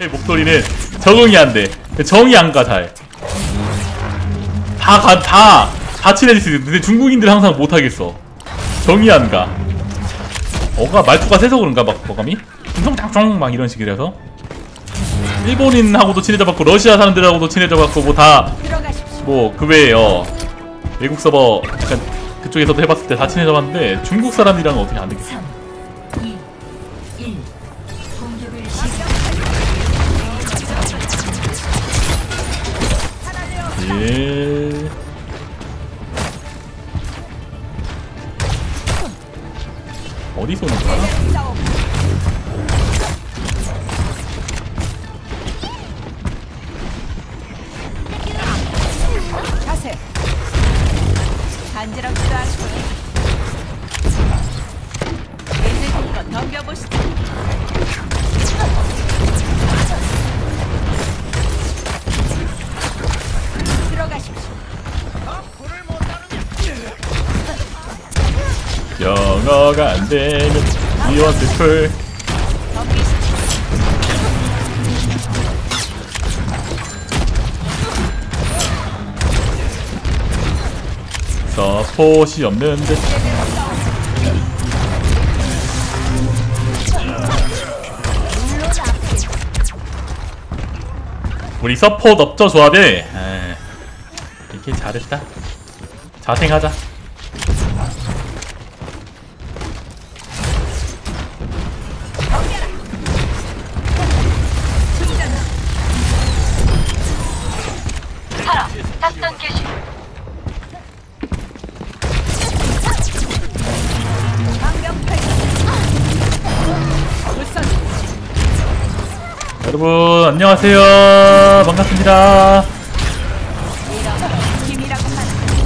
목소리는 적응이 안 돼. 정이 안 가 잘. 다 친해질 수 있어. 근데 중국인들 항상 못 하겠어. 정이 안 가. 어가 말투가 세서 그런가 막 어감이? 쫑쫑쫑 막 이런 식이라서. 일본인하고도 친해져봤고 러시아 사람들하고도 친해져봤고 뭐 다 뭐 그 외에 외국 서버 약간 그쪽에서도 해봤을 때 다 친해져봤는데 중국 사람이랑은 어떻게 안 되겠어. 3, 2, 1. 공격을 예. 어디 쏘는 거야? 자세. 간지럽지도 않고. 있는 힘껏 덤벼보시죠. 들어가십시오. 영어가 안 되면 이원스풀 서폿이 없는데 우리 서폿 업저 조합에 이렇게 잘했다. 자생하자. 살아. 작전 개시. 여러분 안녕하세요. 반갑습니다. 힘이라고 하는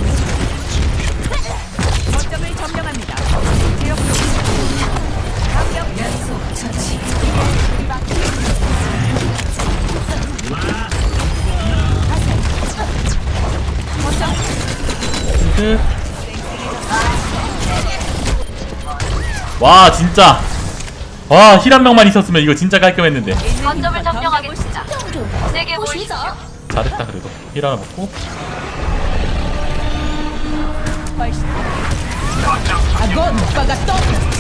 거점을 점령합니다. 강력 연속 처치. 와 진짜 와 힐 한 명만 있었으면 이거 진짜 깔끔했는데. 거점을 점령하겠습니다. 세게 보이시죠? 잘했다. 그래도 힐 하나 먹고 아건 오빠가 떠.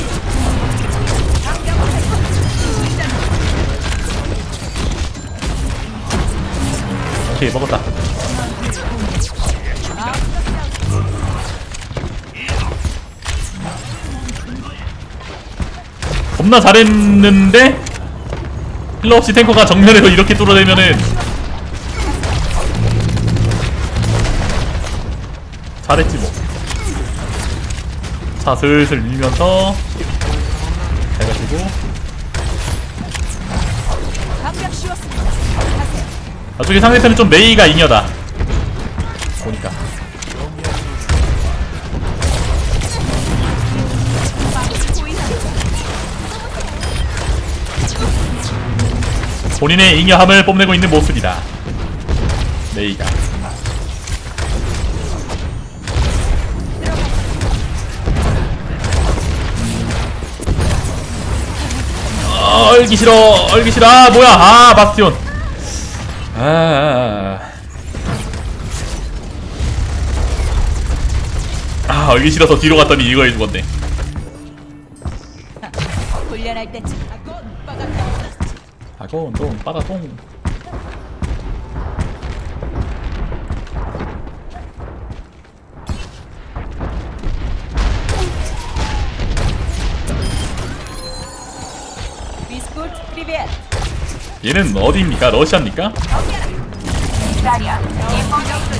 오케이 먹었다. 겁나 잘했는데 힐러 없이 탱커가 정면에서 이렇게 뚫어내면은 잘했지 뭐. 자 슬슬 밀면서 해가지고 강력 씌웠습니다. 나중에 상대편은 좀 메이가 잉여다 보니까. 본인의 잉여함을 뽐내고 있는 모습이다 메이가. 얼기 싫어 얼기 싫어. 아 뭐야. 아 바스티온. 얼기 싫어서 뒤로 갔더니 이거 해주겠네. 훈련할 때쯤 아건 오빠가 떠. 아건 좀 빠다똥. 비스쿠트 프리벳. 얘는 어디입니까? 러시아입니까? 기다려. 인포격을.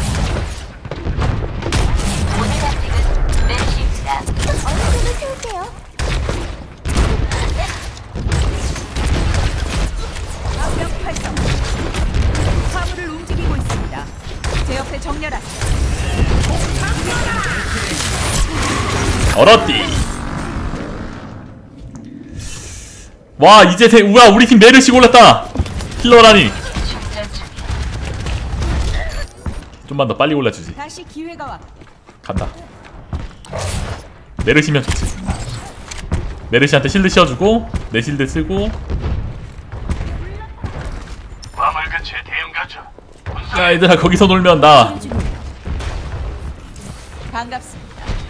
오늘 단식은 넷입니다. 어느 정도 세우세요? 강력 활성. 화물을 움직이고 있습니다. 제 옆에 정렬하세요. 얼었디. 와 이제 우와 우리 팀 메르시 골랐다. 힐러라니. 좀만 더 빨리 골라주지. 다시 기회가 왔. 간다. 메르시면 좋지. 메르시한테 실드 씌워주고 내 실드 쓰고 야 얘들아 거기서 놀면 나 반갑습니다.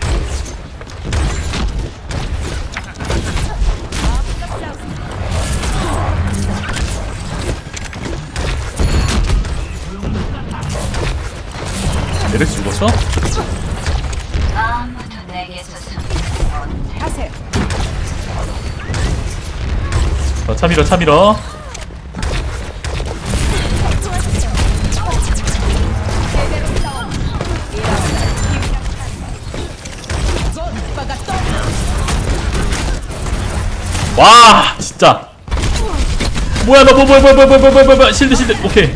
메르시 죽었어? 아무도 내게서 숨지 못해. 가세요. 차 밀어 와 진짜 뭐야 너 뭐야 실드 오케이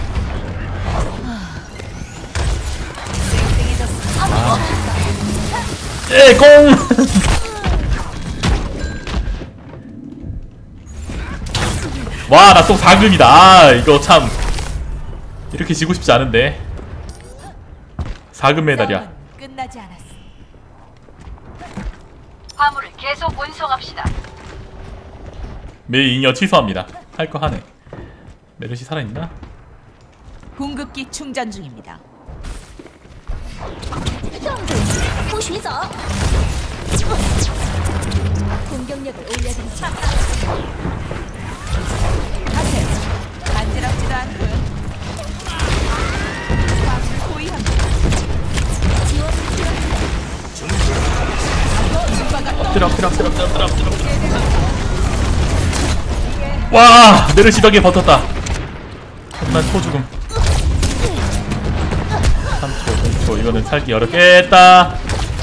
공 와 나 또 4금이다 아 이거 참 이렇게 지고 싶지 않은데 4금 메달이야 싸움은 끝나지 않았어. 화물을 계속 운송합시다. 매일 잉여 취소합니다 할 거 하네 메르시 살아있나? 궁극기 충전 중입니다. 不许走。 공격력을 올려드리죠. 가세요. 간지럽지도 않고요. 화물을 포위합니다. 엎드려 와 메르시 덕에 버텼다 하지만 초죽음 3초 5초 이거는 살기 어렵겠다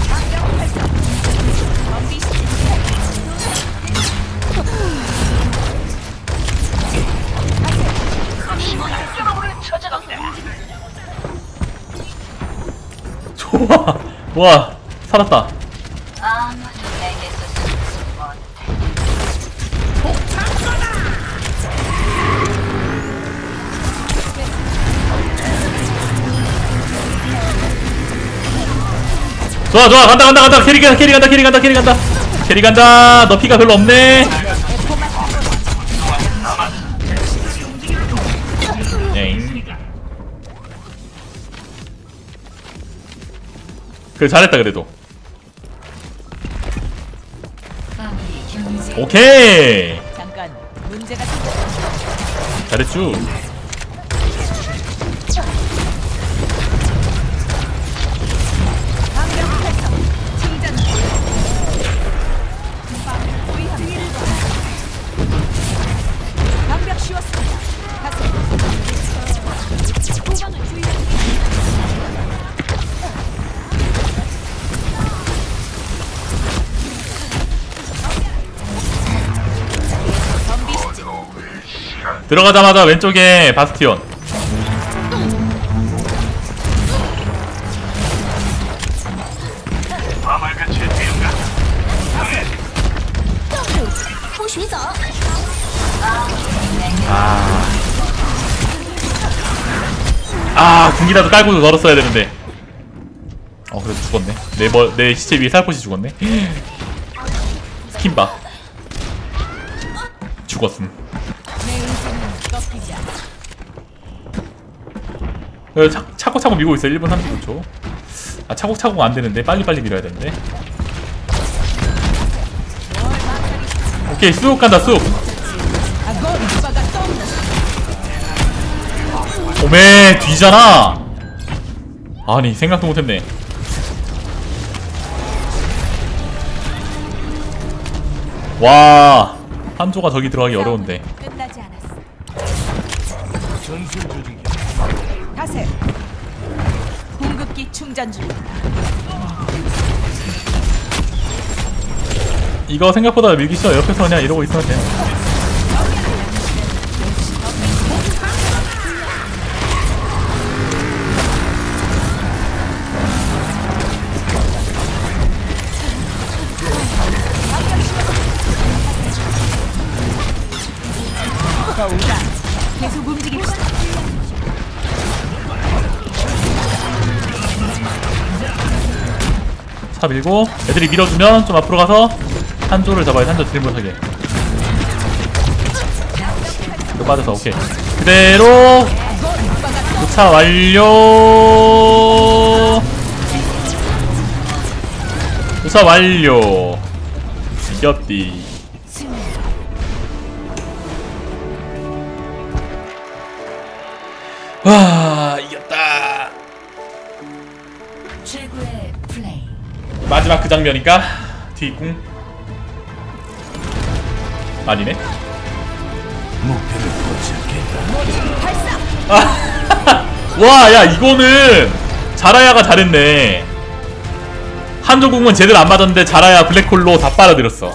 좋아 와 살았다 아무도 내게서 숨지 못해. 좋아 간다 캐리 간다 너 피가 별로 없네 엥 그래 잘했다 그래도 오케이 잠깐 문제가 생겼습니다. 잘했쥬 방벽 활성. 충전 중. 화물을 포위합니다. 방벽 씌웠습니다. 가세요. 후방을 주의합니다. 덤비시지. 들어가자마자 왼쪽에 바스티온 궁기라도 깔고 널었어야 되는데 그래도 죽었네 내 시체 위에 살포시 죽었네 스킨바 죽었음 내 의지는 꺾이지 않아. 차곡차곡 밀고 있어 1분 35초 차곡차곡 안되는데 빨리빨리 밀어야 되는데 오케이 쑥 간다 쑥 오메 뒤잖아 아니 생각도 못했네 와 한조가 저기 들어가기 어려운데 끝나지 않았어. 가세요. 궁극기 충전 중입니다. 이거 생각보다 밀기 쉬워 옆에서 그냥 이러고 있으면 돼요 계속 움직입시다. 차 밀고 애들이 밀어주면 좀 앞으로 가서 한조를 잡아야 돼 한조 딜 못하게 이거 빠져서 오케이 그대로 도착 완료. 도착 완료. 이겼디. 와, 이겼다. 최고의 플레이. 마지막 그 장면인가? 뒤궁? 아니네. 와, 야, 이거는 자라야가 잘했네. 한조궁은 제대로 안 맞았는데 자라야 블랙홀로 다 빨아들였어.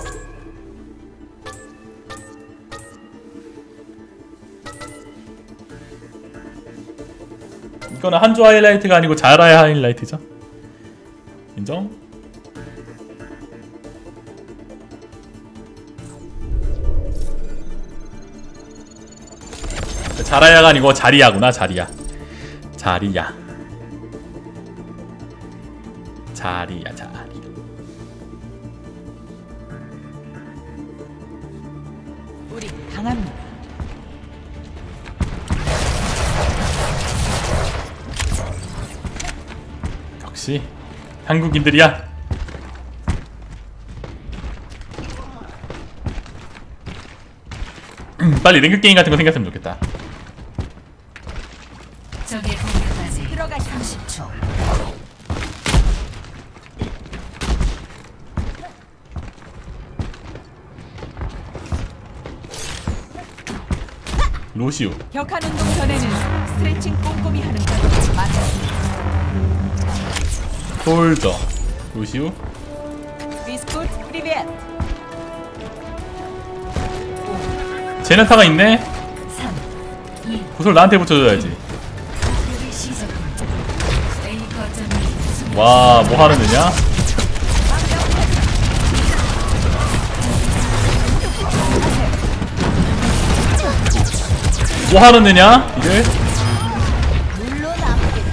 이거는 한조 하이라이트가 아니고 자라야 하이라이트죠. 인정? 자라야가 아니고 자리야구나. 자리야. 자리야. 자리야. 자리야. 우리 강합니다. 역시 한국인들이야. 빨리 랭크 게임 같은 거 생겼으면 좋겠다. 적의 공격까지 들어가 30초. 로시우. 격한 운동 전에는 스트레칭 꼼꼼히 하는 것 맞습니다. 솔저. 로시우. 비스쿠트 프리벳. 제네타가 있네. 3, 2, 구슬 나한테 붙여줘야지. 공격이 시작됩니다. A 거점이 와, 뭐 하는 애냐? 뭐 하는 애냐? 이게? 물론 아프겠지.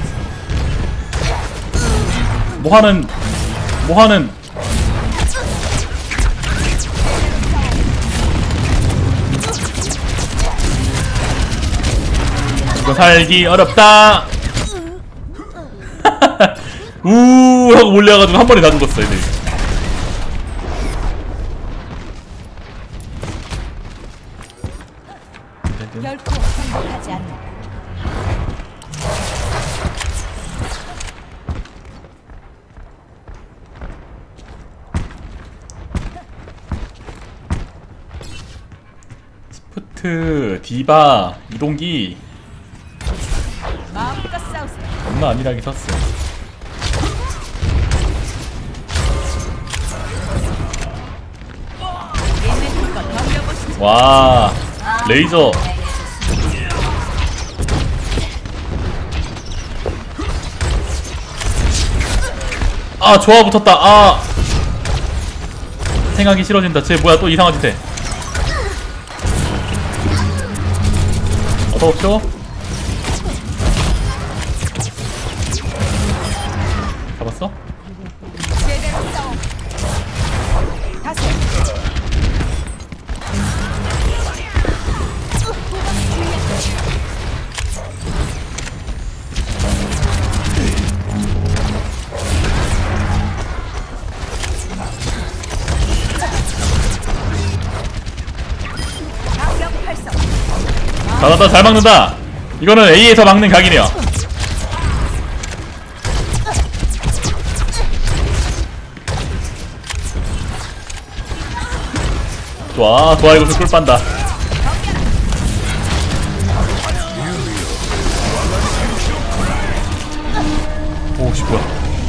뭐 하는 이거 살기 어렵다. 우 하고 몰려가지고 한 번에 다 죽었어 애들. 결코 행복하지 않는다. 스프트, 디바, 이동기 마음껏 싸우세요. 겁나 안일하게 섰어. 있는 힘껏 덤벼보시죠. 와, 레이저. 아, 좋아 붙었다. 아, 생각이 싫어진다. 쟤 뭐야 또 이상한 짓 해. 어서오쇼. 잡았어? 제대로 싸움. 다시. 강력 활성. 잘한다. 잘 막는다. 이거는 A에서 막는 각이네요. 좋아, 좋아. 이거 꿀 빤다. 오씨 뭐야.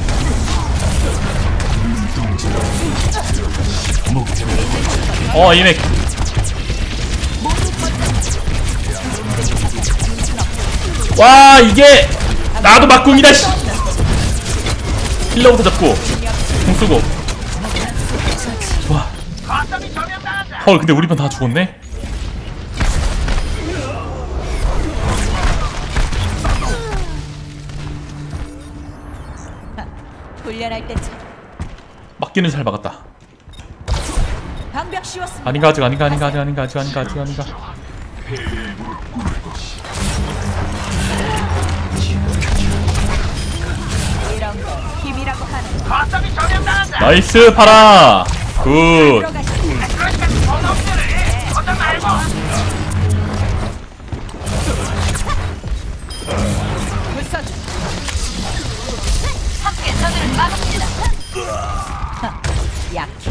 이맥. 와, 이게 나도 막궁이다. 씨. 힐러부터 잡고 공 쓰고. 좋아. 헐, 근데 우리 편 다 죽었네. 훈련할 때쯤 막기는 잘 막았다. 방벽 씌웠습니다. 아닌가 아직 아닌가. 나이스 파라. 굿. 함께 저들을 막읍시다. 약해.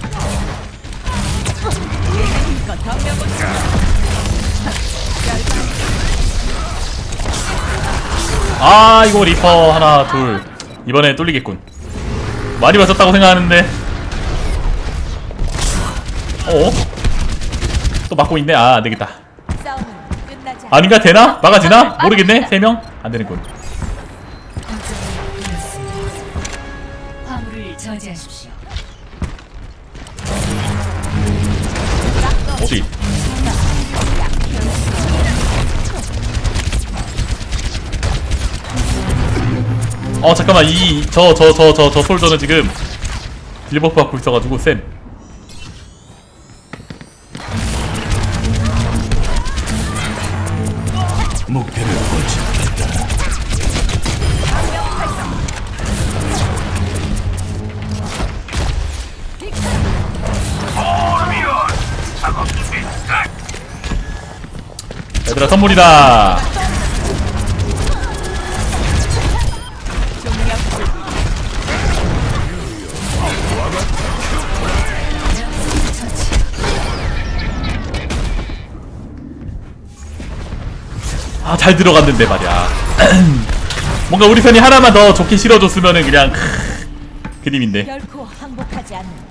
얘네니까 덤벼보자. 아 이거 리퍼 하나 둘 이번에 뚫리겠군. 많이 맞았다고 생각하는데 또 막고 있네. 아 안되겠다. 싸움은 끝나지 않아. 아닌가? 되나? 막아지나? 모르겠네. 3명? 안되는군. 화물을 저지하십시오. 어디? 잠깐만 저 솔저는 지금 딜버프 받고 있어가지고 쌤 목표를 포착했다. 얘들아 선물이다. 아, 잘 들어갔는데 말이야. 뭔가 우리 편이 하나만 더 좋게 실어줬으면은 그냥 그림인데. 결코 항복하지 않는다.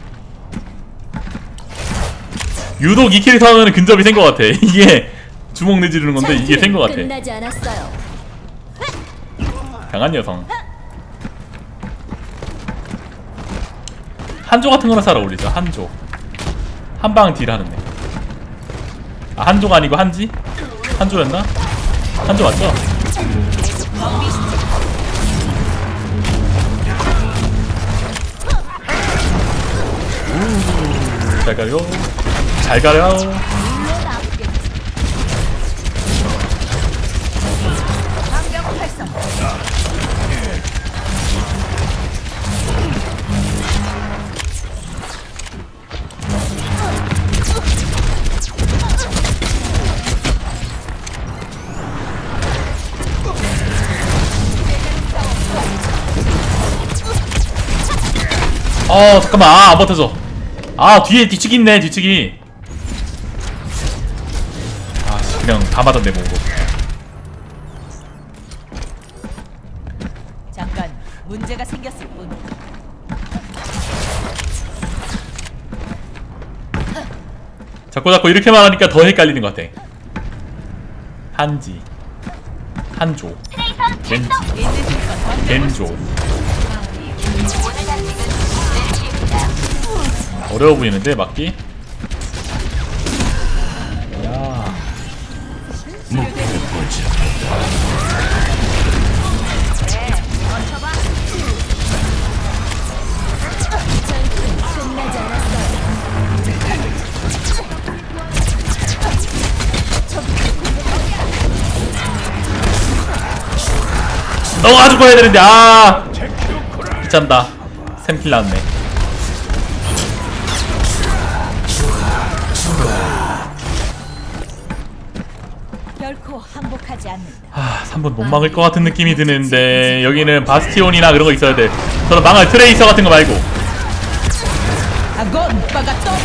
유독 이 캐릭터 하면은 근접이 센 것 같아. 이게 주먹 내지르는 건데 이게 센 것 같아. 끝나지 않았어요. 강한 여성. 한조 같은 거나 잘 어울리죠. 한조. 한방 딜 하는데. 아 한조가 아니고 한지? 한조였나? 한조 맞죠? 잘 가요. 잘 가요. 잠깐만. 안 버텨져. 뒤에 뒤치기 있네. 뒤치기. 그냥 다 맞았네 뭐고. 잠깐 문제가 생겼을 뿐. 자꾸 이렇게 말하니까 더 헷갈리는 것 같아. 한지, 한조, 겐지, 겐조. 어려워 보이는데 맞기? 야. 끝나지 않았어요. 너가 죽어야 되는데 귀찮다. 샘킬 나왔네. 결코 항복하지 않는다. 3분 못 막을 것 같은 느낌이 드는데 여기는 바스티온이나 그런 거 있어야 돼. 저는 망할 트레이서 같은 거 말고. 아건 오빠가 또.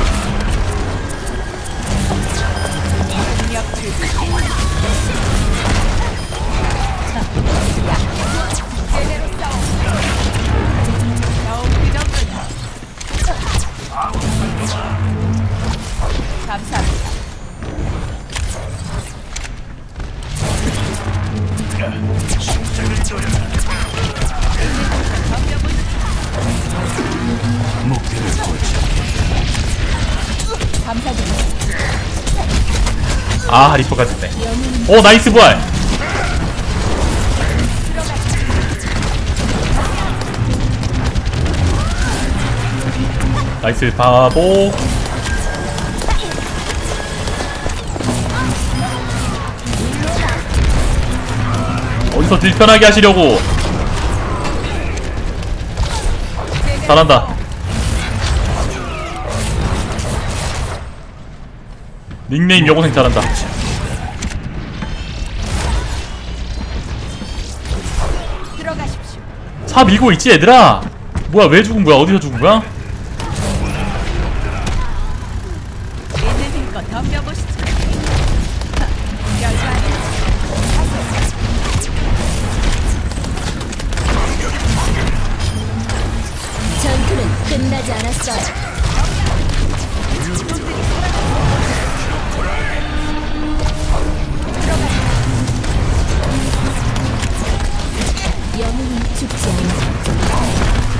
감사합니다. 리퍼까지 됐네. 나이스 부활. 나이스 바보. 어디서 딜 편하게 하시려고. 잘한다. 닉네임 여고생 잘한다. 들어가십시오. 차 밀고 있지 얘들아. 뭐야 왜 죽은 거야? 어디서 죽은 거야? 있는 힘껏 덤벼보시죠. 여전히 전투는 끝나지 않았어요. 영웅은 죽지 않아.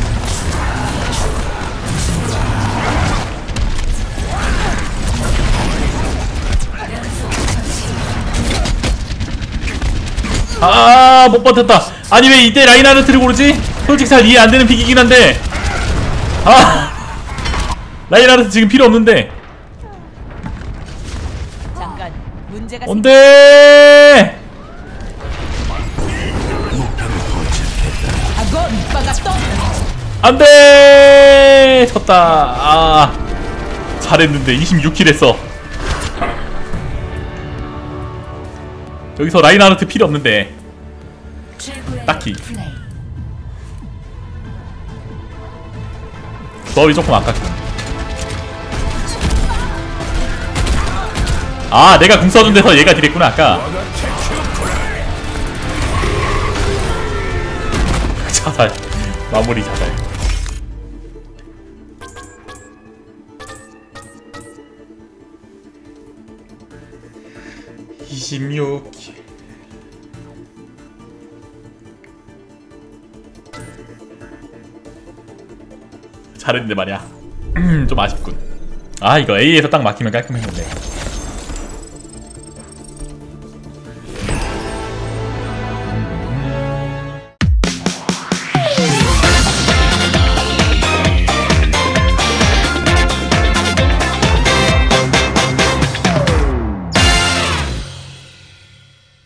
아, 못 버텼다. 아니 왜 이때 라인하르트를 고르지? 솔직히 잘 이해 안 되는 픽이긴 한데. 아, 라인하르트 지금 필요 없는데. 잠깐 문제가 안돼. 아건 빠가 떠. 안돼. 졌다. 아, 잘했는데 26킬 했어. 여기서 라인하르트 필요 없는데. 최고의 딱히. 플레이. 조합이 조금 아깝군. 아, 내가 궁 써준 데서 얘가 딜했구나 아까. 자살. 마무리 자살. 잘했는데 말이야. 좀 아쉽군. 아, 이거 A에서 딱 막히면 깔끔했는데.